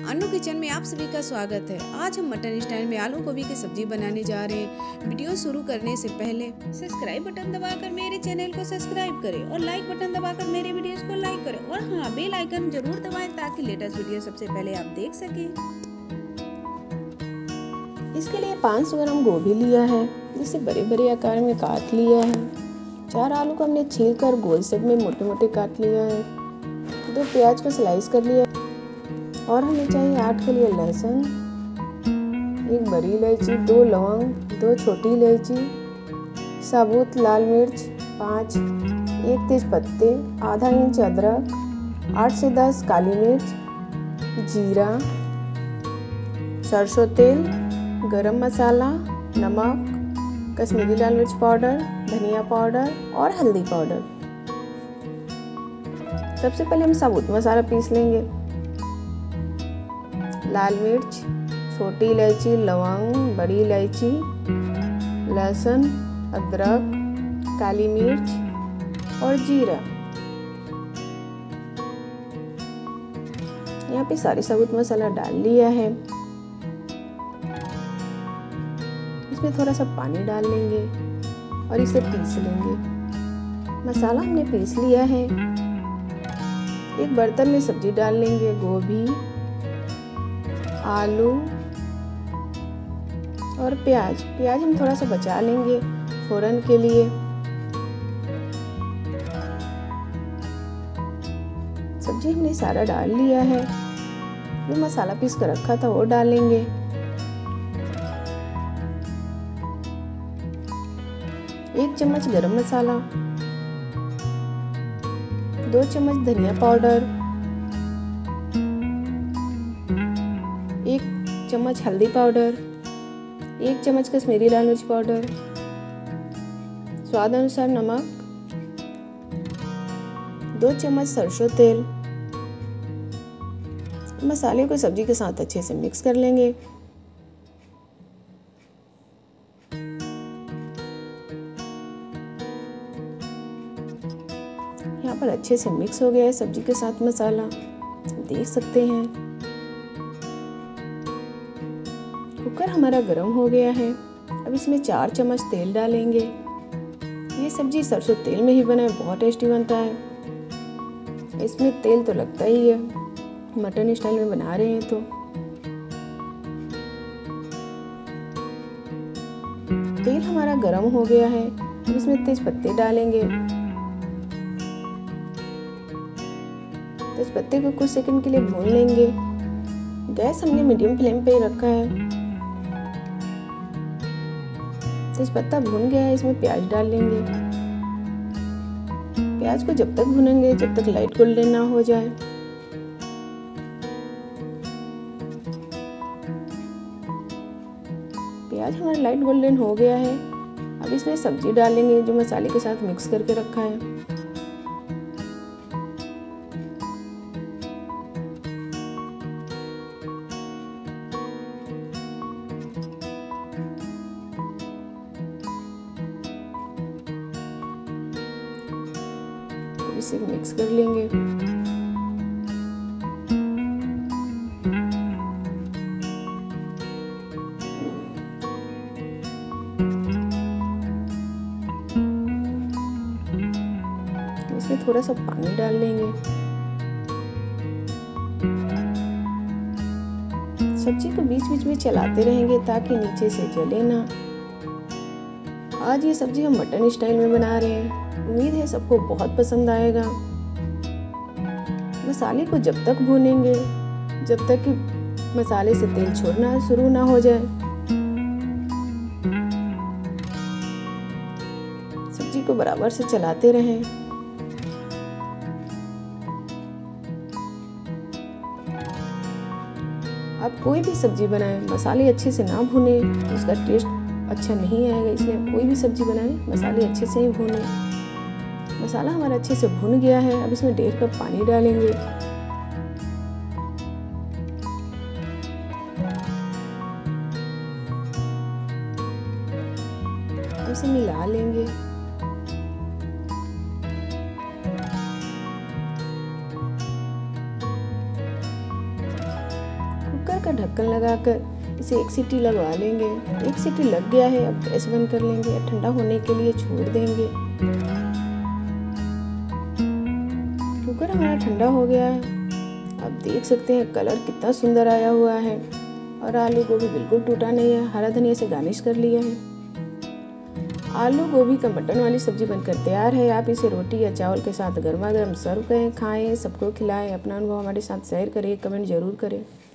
अनु kitchen में आप सभी का स्वागत है। आज हम मटन स्टाइल में आलू गोभी की सब्जी बनाने जा रहे हैं। वीडियो शुरू करने से पहले सब्सक्राइब बटन दबाकर मेरे चैनल को सब्सक्राइब करें और लाइक बटन दबाकर मेरे वीडियोस को लाइक करें और हाँ, बेल आइकन जरूर दबाएं ताकि लेटेस्ट वीडियो सबसे पहले आप देख सकें। इसके लिए 500 ग्राम गोभी लिया है, जिसे बड़े बड़े आकार में काट लिया है। 4 आलू को हमने छील कर गोल शेप में मोटे मोटे काट लिया है। 2 प्याज को स्लाइस कर लिया और हमें चाहिए 8 के लिए लहसुन, 1 बड़ी इलायची, 2 लौंग, 2 छोटी इलायची, साबुत लाल मिर्च 5, 1 तेज पत्ते, आधा इंच अदरक, 8 से 10 काली मिर्च, जीरा, सरसों तेल, गरम मसाला, नमक, कश्मीरी लाल मिर्च पाउडर, धनिया पाउडर और हल्दी पाउडर। सबसे पहले हम साबुत मसाला पीस लेंगे। लाल मिर्च, छोटी इलायची, लौंग, बड़ी इलायची, लहसुन, अदरक, काली मिर्च और जीरा। यहाँ पे सारे साबुत मसाला डाल लिया है। इसमें थोड़ा सा पानी डाल लेंगे और इसे पीस लेंगे। मसाला हमने पीस लिया है। एक बर्तन में सब्जी डाल लेंगे। गोभी, आलू और प्याज हम थोड़ा सा बचा लेंगे फोरन के लिए। सब्जी हमने सारा डाल लिया है। जो मसाला पीस कर रखा था वो डालेंगे। एक चम्मच गरम मसाला, 2 चम्मच धनिया पाउडर, 1 चम्मच हल्दी पाउडर, 1 चम्मच कश्मीरी लाल मिर्च पाउडर, स्वाद अनुसार नमक, 2 चम्मच सरसों तेल। मसाले को सब्जी के साथ अच्छे से मिक्स कर लेंगे। यहाँ पर अच्छे से मिक्स हो गया है सब्जी के साथ मसाला, देख सकते हैं। कुकर हमारा गर्म हो गया है। अब इसमें 4 चम्मच तेल डालेंगे। ये सब्जी सरसों तेल में ही बनाए, बहुत टेस्टी बनता है। इसमें तेल तो लगता ही है, मटन स्टाइल में बना रहे हैं तो। तेल हमारा गर्म हो गया है। अब इसमें तेज पत्ते डालेंगे। तेज पत्ते को कुछ सेकंड के लिए भून लेंगे। गैस हमने मीडियम फ्लेम पे ही रखा है। तेज पत्ता भून गया है, इसमें प्याज डाल लेंगे। प्याज को जब तक भूनेंगे जब तक लाइट गोल्डन ना हो जाए। प्याज हमारा लाइट गोल्डन हो गया है। अब इसमें सब्जी डालेंगे जो मसाले के साथ मिक्स करके रखा है। इसे मिक्स कर लेंगे। इसमें थोड़ा सा पानी डाल लेंगे। सब्जी को बीच बीच में चलाते रहेंगे ताकि नीचे से जले ना। आज ये सब्जी हम मटन स्टाइल में बना रहे हैं। उम्मीद है सबको बहुत पसंद आएगा। मसाले को जब तक भूनेंगे जब तक कि मसाले से तेल छोड़ना शुरू ना हो जाए। सब्जी को बराबर से चलाते रहें। आप कोई भी सब्जी बनाएं, मसाले अच्छे से ना भुने उसका टेस्ट अच्छा नहीं आएगा। इसलिए कोई भी सब्जी बनाएं, मसाले अच्छे से ही भुने। मसाला हमारा अच्छे से भुन गया है। अब इसमें 1.5 कप पानी डालेंगे। इसे मिला लेंगे। कुकर का ढक्कन लगाकर इसे एक सीटी लगवा लेंगे। एक सीटी लग गया है, अब गैस बंद कर लेंगे, ठंडा होने के लिए छोड़ देंगे। कुकर हमारा ठंडा हो गया है। आप देख सकते हैं कलर कितना सुंदर आया हुआ है और आलू गोभी बिल्कुल टूटा नहीं है। हरा धनिया से गार्निश कर लिया है। आलू गोभी का मटन वाली सब्जी बनकर तैयार है। आप इसे रोटी या चावल के साथ गर्मा गर्म सर्व करें, खाएं, सबको खिलाएं। अपना अनुभव हमारे साथ शेयर करें, कमेंट जरूर करें।